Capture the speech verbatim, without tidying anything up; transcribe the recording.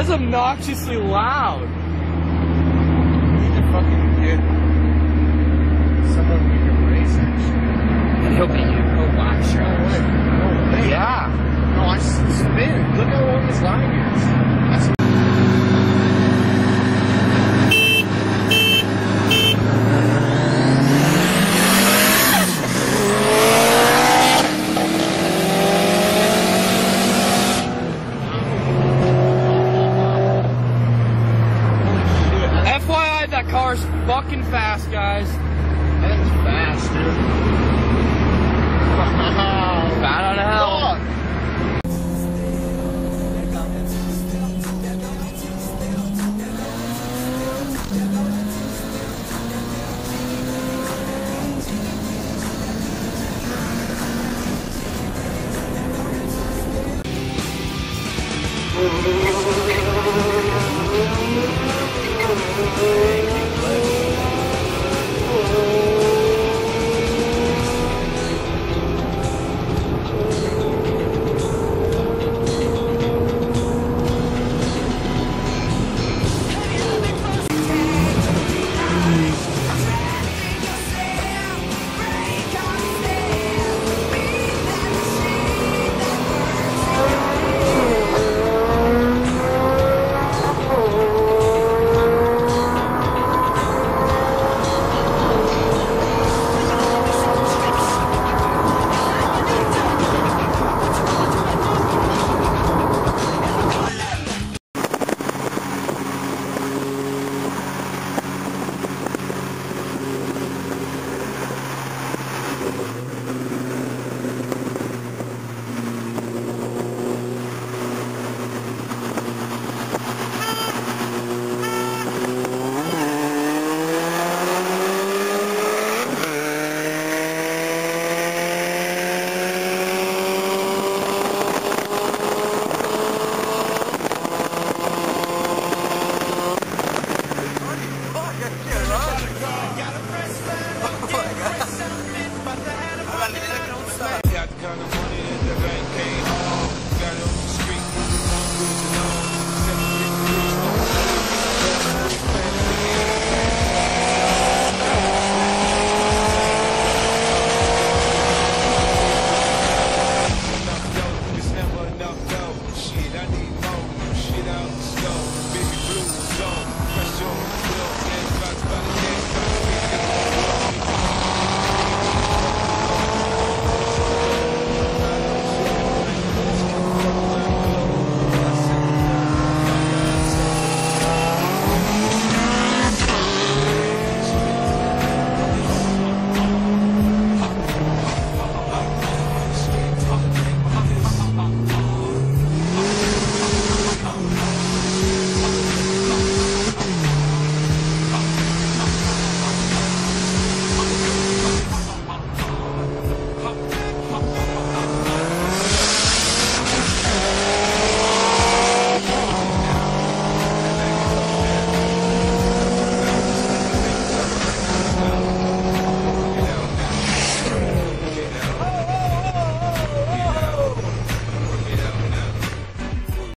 That's obnoxiously loud. You need to fucking get someone who can race that shit. He'll be he'll watch No you. way. No way. Yeah. No, I s- spin. Look how long this line is. That's F Y I, that car's fucking fast, guys. That's fast, dude. Wow. Bad on hell.